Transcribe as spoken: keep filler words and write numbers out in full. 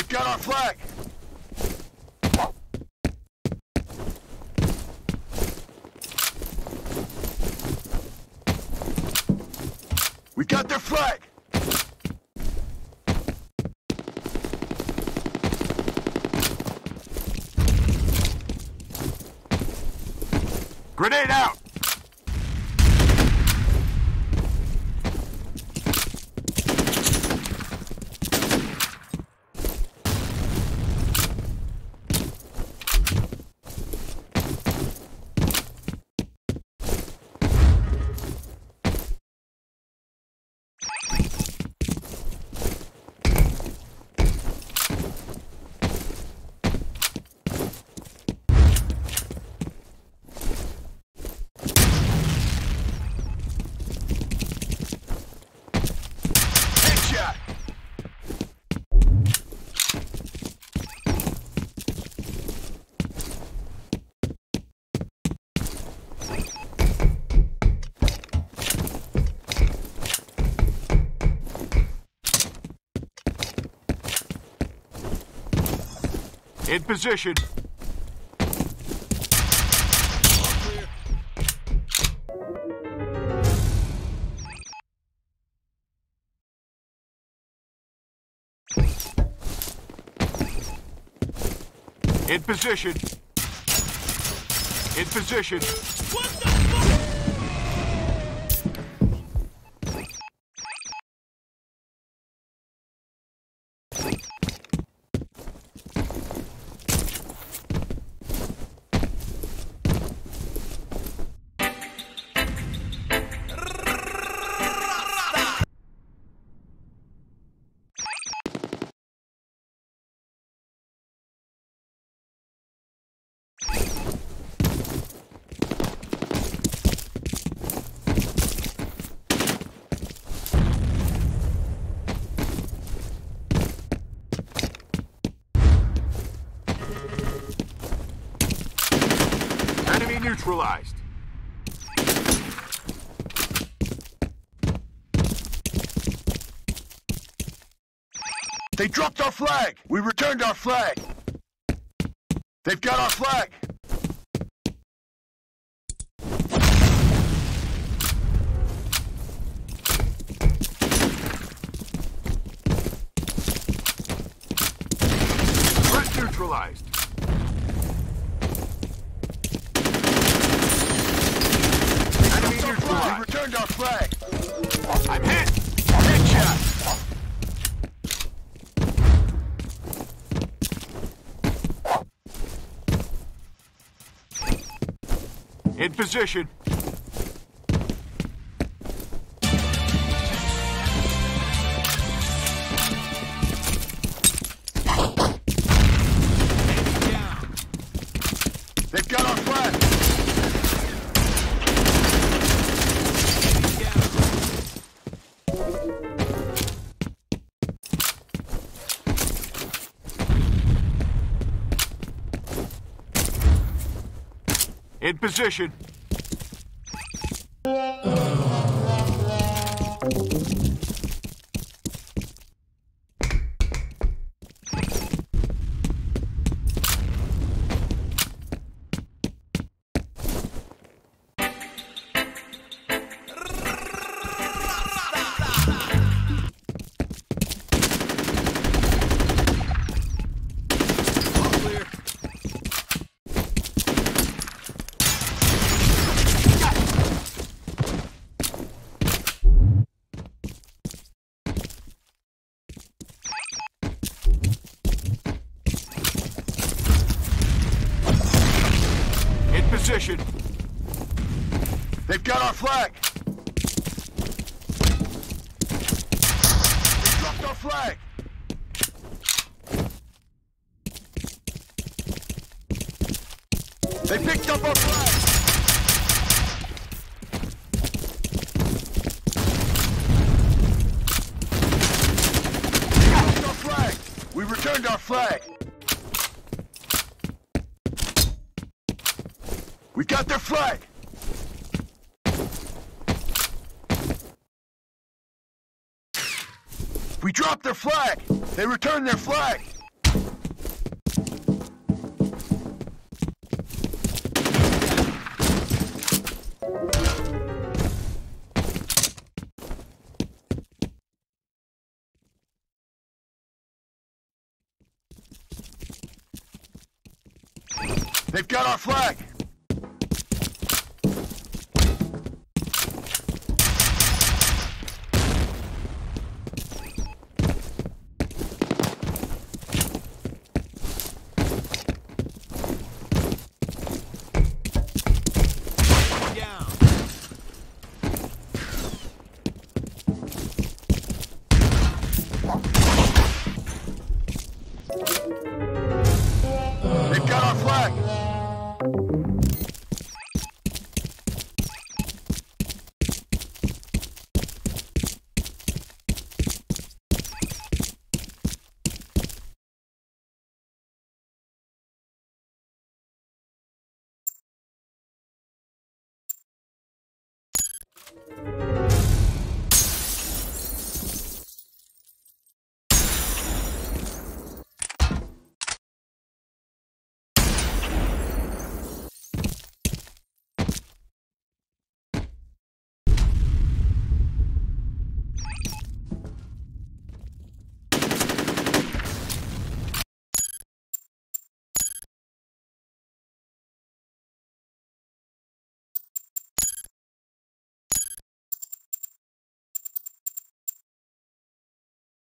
They've got our flag! We got their flag! Grenade out! In position. In position. In position. What the fuck? Enemy neutralized. They dropped our flag! We returned our flag! They've got our flag! Threat neutralized. Enemy neutralized. We returned our flag! I'm hit! Headshot! In position. They've got our flag. In position. Position. They've got our flag. They dropped our flag. They picked up our flag. They dropped our flag. We returned our flag. We got their flag! We dropped their flag! They returned their flag! They've got our flag! They've got our flag!